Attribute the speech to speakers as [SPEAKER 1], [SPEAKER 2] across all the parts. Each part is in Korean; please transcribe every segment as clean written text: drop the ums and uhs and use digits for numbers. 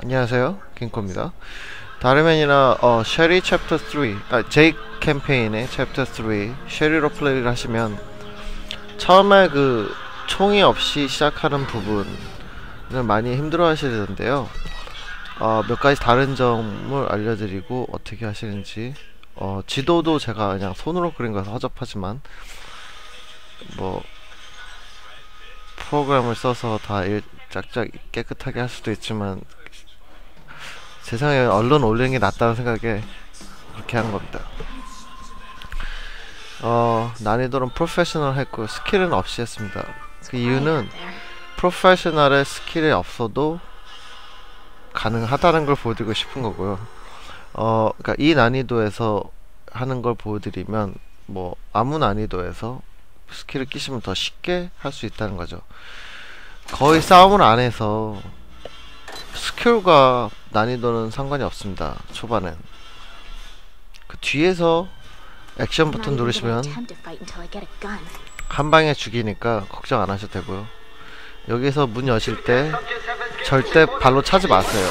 [SPEAKER 1] 안녕하세요, 킹코입니다. 다름이 아니라 쉐리 챕터 3, 제이크 캠페인의 챕터 3 쉐리로 플레이를 하시면 처음에 그 총이 없이 시작하는 부분을 많이 힘들어 하시는데요. 몇 가지 다른 점을 알려드리고 어떻게 하시는지. 지도도 제가 그냥 손으로 그린 거라서 허접하지만 뭐 프로그램을 써서 다 짝짝 깨끗하게 할 수도 있지만 세상에 얼른 올리는 게 낫다는 생각에 그렇게 한 겁니다. 난이도는 프로페셔널 했고 스킬은 없이 했습니다. 그 이유는 프로페셔널의 스킬이 없어도 가능하다는 걸 보여드리고 싶은 거고요. 그러니까 이 난이도에서 하는 걸 보여드리면 뭐 아무 난이도에서 스킬을 끼시면 더 쉽게 할 수 있다는 거죠. 거의 싸움을 안 해서 스킬과 난이도는 상관이 없습니다. 초반엔 그 뒤에서 액션 버튼 누르시면 한 방에 죽이니까 걱정 안 하셔도 되고요. 여기서 문 여실 때 절대 발로 차지 마세요.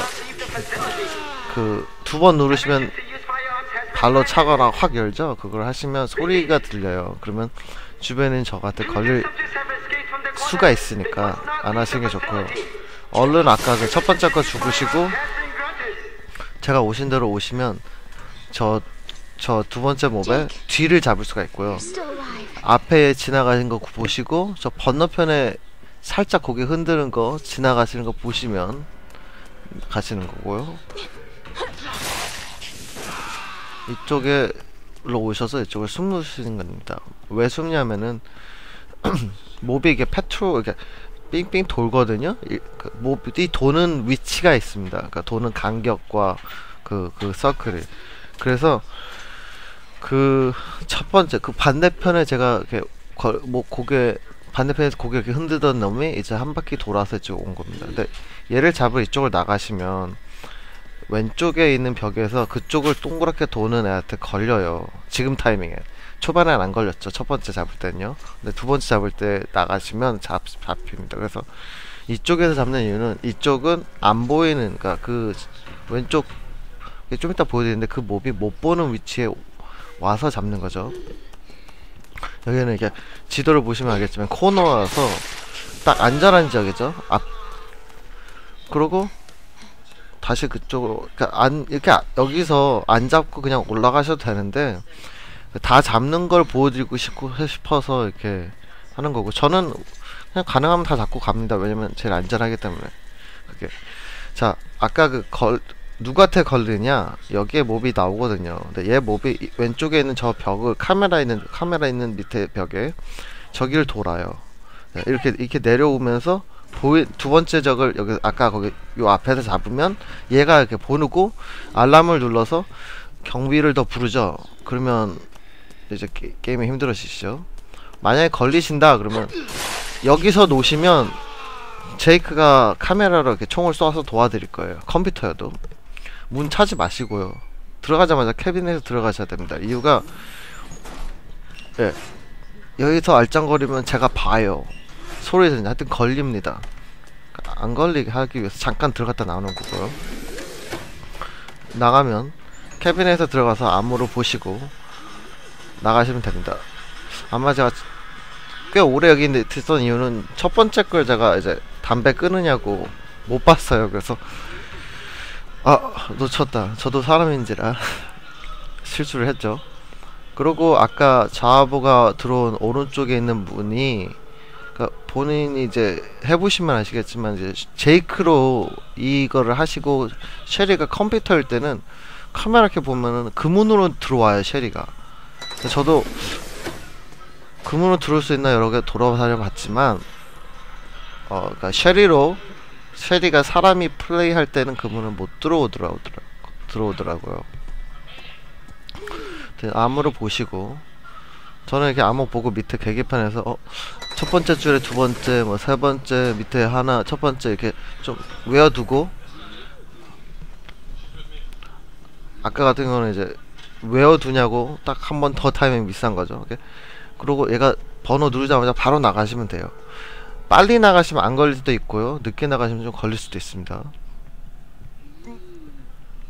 [SPEAKER 1] 그 두 번 누르시면 발로 차거나 확 열죠. 그걸 하시면 소리가 들려요. 그러면 주변인 저한테 걸릴 수가 있으니까 안 하시는 게 좋고요. 얼른 아까 그 첫 번째 거 죽으시고 제가 오신 대로 오시면 저 두 번째 몹에 뒤를 잡을 수가 있고요. 앞에 지나가는 거 보시고 저 건너편에 살짝 고개 흔드는 거 지나가시는 거 보시면 가시는 거고요. 이쪽에 오셔서 이쪽을 숨으시는 겁니다. 왜 숨냐면은 몹이 이게 이렇게 삥삥 돌거든요. 몹이 도는 위치가 있습니다. 그러니까 도는 간격과 그 서클이. 그래서 그 첫 번째 그 반대편에 제가 이렇게 고개 반대편에서 고개 이렇게 흔들던 놈이 이제 한 바퀴 돌아서 이쪽 온 겁니다. 근데 얘를 잡으러 이쪽을 나가시면 왼쪽에 있는 벽에서 그쪽을 동그랗게 도는 애한테 걸려요. 지금 타이밍에. 초반엔 안 걸렸죠. 첫 번째 잡을 때는요. 근데 두 번째 잡을 때 나가시면 잡힙니다. 그래서 이쪽에서 잡는 이유는 이쪽은 안 보이는, 그러니까 그 왼쪽 좀 이따 보여드리는데 그 몹이 못 보는 위치에 와서 잡는 거죠. 여기는 이렇게 지도를 보시면 알겠지만 코너라서 딱 안전한 지역이죠. 그러고 다시 그쪽으로, 그러니까 이렇게 여기서 안 잡고 그냥 올라가셔도 되는데 다 잡는 걸 보여드리고 싶어서 이렇게 하는 거고, 저는 그냥 가능하면 다 잡고 갑니다. 왜냐면 제일 안전하기 때문에. 그게 자, 아까 누구한테 걸리냐, 여기에 몹이 나오거든요. 근데 얘 몹이 왼쪽에 있는 저 벽을 카메라 있는 밑에 벽에 저기를 돌아요. 이렇게 내려오면서 두 번째 적을 여기 아까 거기 요 앞에서 잡으면 얘가 이렇게 보고 알람을 눌러서 경비를 더 부르죠. 그러면 이제 게임이 힘들어지시죠. 만약에 걸리신다 그러면 여기서 놓으시면 제이크가 카메라로 이렇게 총을 쏴서 도와드릴 거예요. 컴퓨터여도. 문 차지 마시고요. 들어가자마자 캐비넷에 들어가셔야 됩니다. 이유가 여기서 알짱거리면 제가 봐요. 소리 들리냐. 하여튼 걸립니다. 안 걸리게 하기 위해서 잠깐 들어갔다 나오는 거고요. 나가면 캐비넷에 들어가서 암호로 보시고 나가시면 됩니다. 아마 제가 꽤 오래 여기 있었던 이유는 첫 번째 걸 제가 이제 담배 끊으냐고 못 봤어요. 그래서 놓쳤다. 저도 사람인지라 실수를 했죠. 그리고 아까 좌보가 들어온 오른쪽에 있는 문이, 그러니까 본인이 이제 해보시면 아시겠지만 이제 제이크로 이거를 하시고 쉐리가 컴퓨터일 때는 카메라 이렇게 보면은 그 문으로 들어와요. 쉐리가. 저도 그 문으로 들어올 수 있나 여러 개 돌아서 봤지만 그러니까 쉐리가 사람이 플레이할 때는 그 문을 못 들어오더라고요. 암호를 보시고, 저는 이렇게 암호 보고 밑에 계기판에서 첫 번째 줄에 두 번째, 뭐 세 번째, 밑에 하나, 첫 번째 이렇게 좀 외워두고, 아까 같은 경우는 이제 외워두냐고 딱 한 번 더 타이밍 비싼 거죠. 그리고 얘가 번호 누르자마자 바로 나가시면 돼요. 빨리 나가시면 안 걸릴 수도 있고요. 늦게 나가시면 좀 걸릴 수도 있습니다.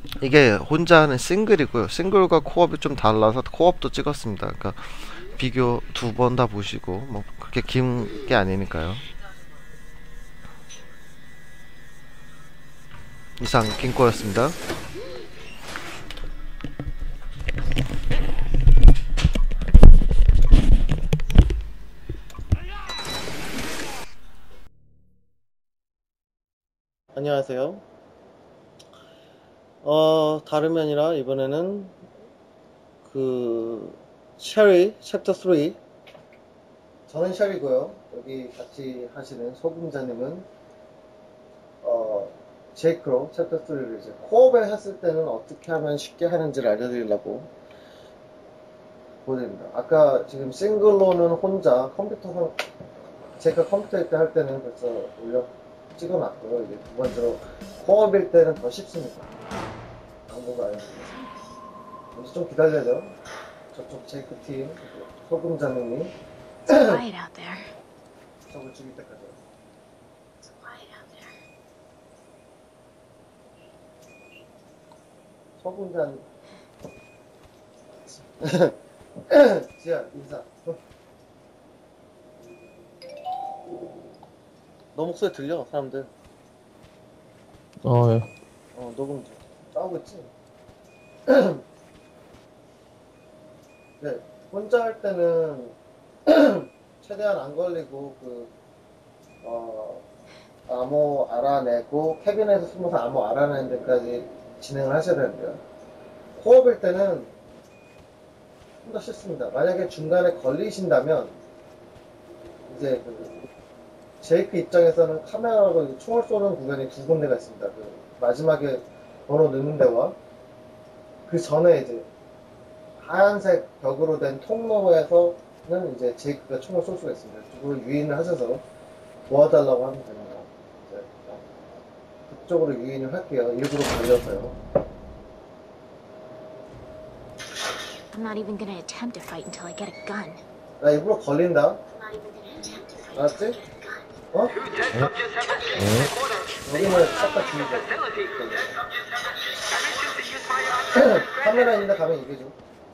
[SPEAKER 1] 이게 혼자 하는 싱글이고요. 싱글과 코업이 좀 달라서 코업도 찍었습니다. 그러니까 비교 두 번 다 보시고 뭐 그렇게 긴 게 아니니까요. 이상 킹코였습니다. 안녕하세요. 다름이 아니라 이번에는 그 셰리 챕터 3, 저는 셰리고요. 여기 같이 하시는 소금자님은 제이크로 챕터 3를 이제 코업을 했을 때는 어떻게 하면 쉽게 하는지를 알려드리려고 보여드립니다. 아까 지금 싱글로는 혼자 컴퓨터 제가 컴퓨터일 때 할 때는 벌써 올려 찍어놨고요. 이제 두 번째로 코업일 때는 더 쉽습니다. 방법을 알려드리겠습니다. 이제 좀 기다려죠. 저쪽 제이크 팀 소금자님이
[SPEAKER 2] Quiet out there.
[SPEAKER 1] 적을 죽일 때까지.
[SPEAKER 2] It's quiet out there.
[SPEAKER 1] 소금잔 지아 인사. 너 목소리 들려 사람들.
[SPEAKER 3] 예.
[SPEAKER 1] 녹음 중 싸우고 있지. 네, 혼자 할 때는 최대한 안 걸리고 암호 알아내고 캐비넷에서 숨어서 암호 알아내는 데까지 진행을 하셔야 되는데요. 코업일 때는 좀 더 쉽습니다. 만약에 중간에 걸리신다면 이제 제이크 입장에서는 카메라로 총을 쏘는 구간이 두 군데가 있습니다. 마지막에 번호 넣는 데와 그 전에 이제 하얀색 벽으로 된 통로에서는 이제 제이크가 총을 쏠 수가 있습니다. 그걸 유인을 하셔서 도와달라고 하면 됩니다. 이제 그쪽으로 유인을 할게요. 일부러 걸려서요.
[SPEAKER 2] I'm not even gonna attempt to fight until I get a gun.
[SPEAKER 1] 나 일부러 걸린다.
[SPEAKER 2] I'm not even gonna attempt to fight
[SPEAKER 1] 알았지?
[SPEAKER 2] until I get a gun.
[SPEAKER 1] 어? 여기는 싹다 죽이자. 카메라 있는데 가면 이겨줘.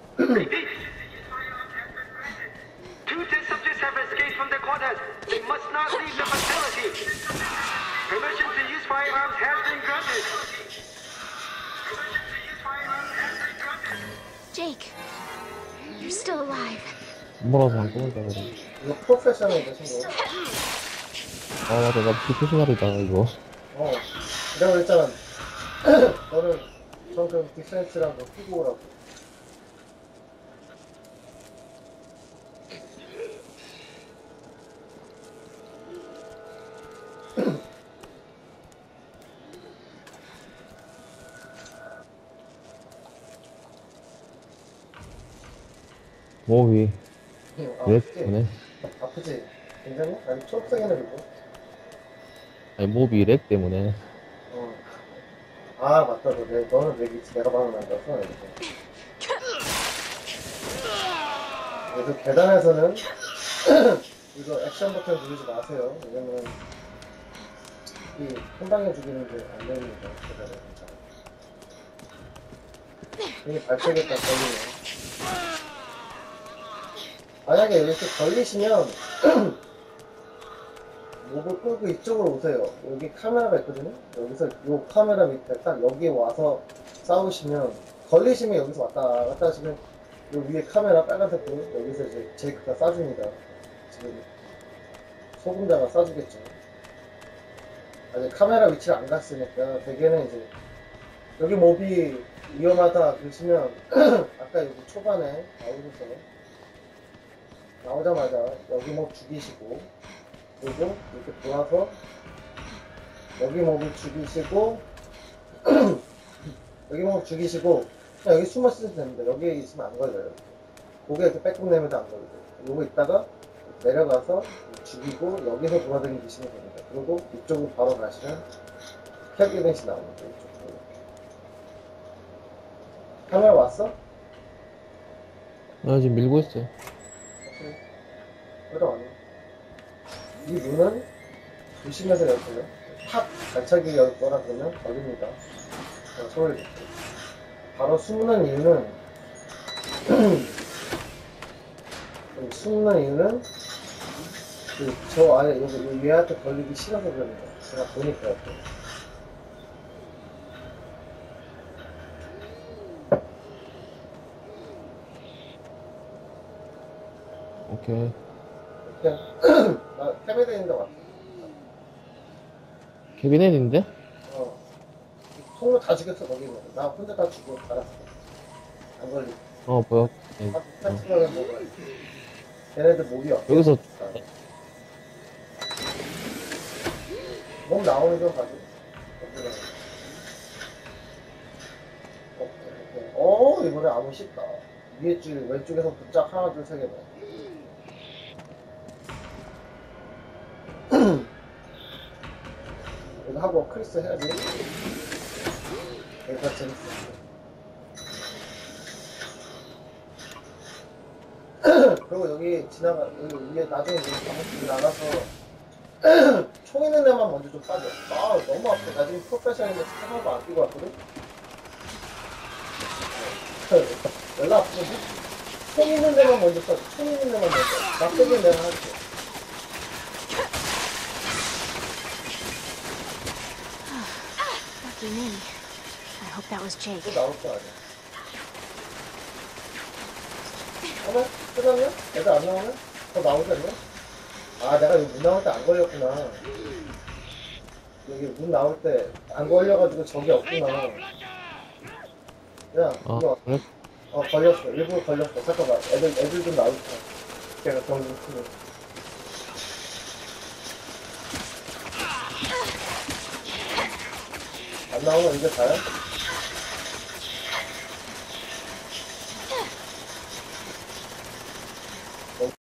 [SPEAKER 4] Two test subjects have escaped from the quarters. They must not leave the facility. Permission to use firearms has been granted.
[SPEAKER 2] Jake, you're still alive.
[SPEAKER 3] 뭐라서 안 끊는다 그래.
[SPEAKER 1] 이거 프로페셔널이다 친구.
[SPEAKER 3] 맞아, 나 프로페셔널이다 이거.
[SPEAKER 1] 내가 그랬잖아. 너는 좀 디펜스랑 뭐 끼고 오라고.
[SPEAKER 3] 몸이 왜
[SPEAKER 1] 아프지?
[SPEAKER 3] 때문에?
[SPEAKER 1] 아프지? 괜찮니? 아니 초록색이네 그거.
[SPEAKER 3] 아니 몸이 렉 때문에.
[SPEAKER 1] 아 맞다. 너는 내 위치 내가 방금 만들었어. 그래서 계단에서는 이거 액션 버튼 누르지 마세요. 왜냐면 이 한방에 죽이는데 안 되니까 계단에. 괜히 발색했다 걸리네. 만약에 이렇게 걸리시면 목을 끌고 이쪽으로 오세요. 여기 카메라가 있거든요. 여기서 요 카메라 밑에 딱 여기에 와서 싸우시면 걸리시면 여기서 왔다 갔다 하시면 요 위에 카메라 빨간색 불 여기서 이제 제이크가 쏴줍니다. 지금 소금자가 쏴주겠죠. 아직 카메라 위치를 안 갔으니까 대개는 이제 여기 몹이 위험하다 그러시면 아까 여기 초반에 나오자마자 여기 몹 죽이시고 그리고 이렇게 돌아서 여기 몹을 죽이시고 여기 몹 죽이시고 그냥 여기 숨어 있으면 됩니다. 여기에 있으면 안 걸려요. 고개 이렇게 빼끔 내면 안 걸려요. 요거 있다가 내려가서 죽이고 여기서 돌아다니시면 됩니다. 그리고 이쪽으로 바로 가시면 캐비넷이 나옵니다. 이쪽으로. 카메라 왔어?
[SPEAKER 3] 나 지금 밀고 있어.
[SPEAKER 1] 들어가네. 이 문은 조심해서 열고요. 탁 발차기 열 거라 그러면 걸립니다.
[SPEAKER 5] 소리. 바로 숨는 이유는 숨는 이유는 저 안에 여기 얘한테 걸리기 싫어서 그런 거야. 제가 보니까.
[SPEAKER 3] 오케이.
[SPEAKER 5] 그냥 나 탭에 있는 데 왔어.
[SPEAKER 3] 캐비넷인데?
[SPEAKER 5] 통로 다 죽였어 거기는. 나 혼자 다 죽고 알았어. 안 걸리고.
[SPEAKER 3] 보여. 네.
[SPEAKER 5] 파트너를 먹어야 돼. 걔네들 목이 없어.
[SPEAKER 3] 여기서
[SPEAKER 5] 몸 나오는 좀 봐줘. 이번에 아무 쉽다. 위에 줄 왼쪽에서 붙잡 하나 둘 세 개. 이거 하고 크리스 해야지. 여기가 재밌어. 그리고 여기 여기 위에 나중에 여기 나가서 총 있는 데만 먼저 좀 빠져. 너무 아파. 나 지금 프로페셔널인데 하나도 안 끼고 왔거든? 연락 아프거든? 총 있는 데만 먼저 빠져. 총 있는 데만 먼저. 막대기는 내가 할게.
[SPEAKER 2] Lucky me. I hope that was Jake.
[SPEAKER 5] 또 나올 거 아니야. 끝났냐? 애들 안 나오네? 더 나오지 않냐? 내가 여기 문 나올 때 안 걸렸구나. 여기 문 나올 때 안 걸려가지고 저기 없구나. 야, 이거.
[SPEAKER 3] 그래?
[SPEAKER 5] 걸렸어. 일부러 걸렸어. 잠깐만. 애들 좀 나올 거야. 걔가 경고 쓰고. 안 나오면 이제 가요?